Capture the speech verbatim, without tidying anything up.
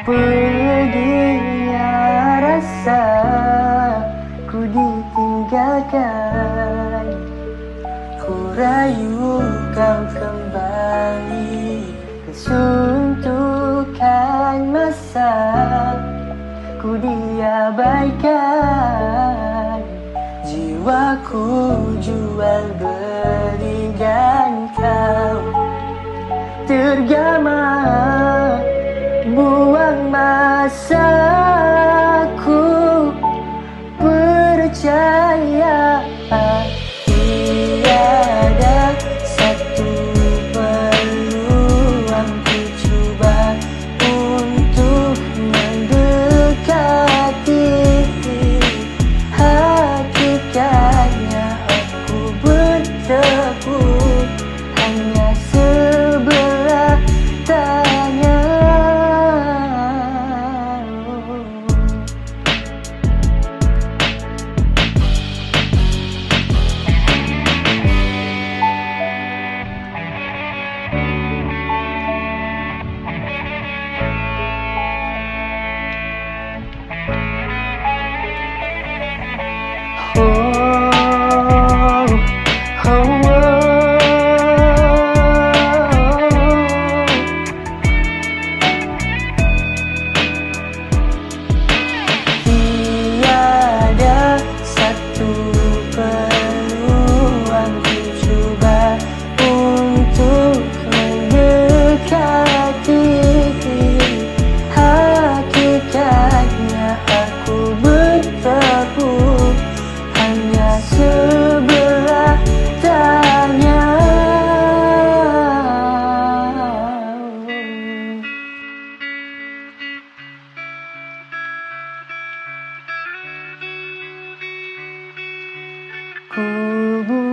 Perginya rasa ku ditinggalkan, ku rayu kau kembali ke suntukan masa. Ku diabaikan, jiwaku jual beli dan kau tergama buang masaku. Percaya tiada satu peluang ku coba untuk mendekati. Hakikatnya aku bertepuk hanya sebelah tangan. Ku